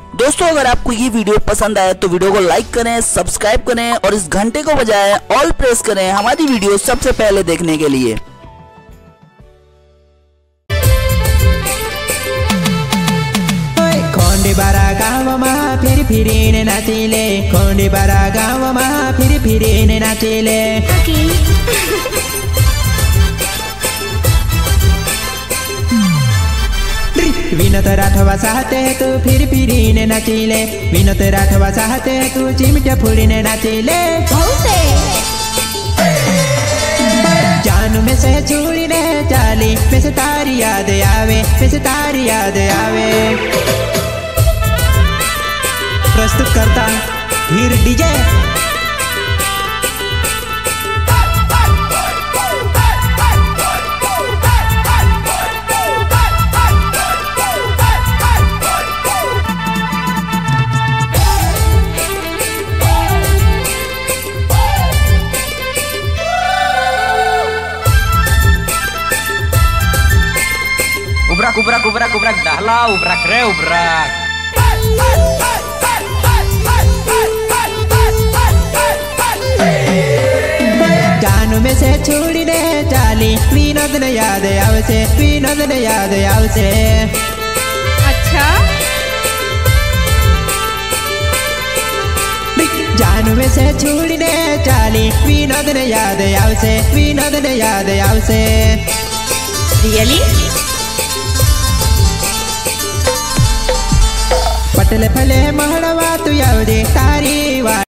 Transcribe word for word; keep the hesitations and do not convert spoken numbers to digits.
दोस्तों अगर आपको ये वीडियो पसंद आए तो वीडियो को लाइक करें, सब्सक्राइब करें और इस घंटे को बजाएं, ऑल प्रेस करें हमारी वीडियो सबसे पहले देखने के लिए। खोंडीबारा गाउँमा फेरि फेरि नै नाचिले, खोंडीबारा गाउँमा फेरि फेरि नै नाचिले। विनोद राठवा चाहते तू फिर फिर ने नाचिले, विनोद राठवा चाहते तू चिमटा फूड़ी ने नाचिले। जानू में से चूड़ी ने चाली में से तारी याद आवे, में से तारी याद आवे। प्रस्तुत करता Heer DJ. Ubrak ubrak ubrak ubrak dahlah ubrak re ubrak. जानू में से छोड़ी ने चाली विनोद ने याद आवसे, विनोद ने याद आवसे। अच्छा जानू में से छोड़ी ने चाली विनोद ने याद आवसे, विनोद ने याद आवसे। रियली पटले फले महड़वा तू यावदे तारी वा।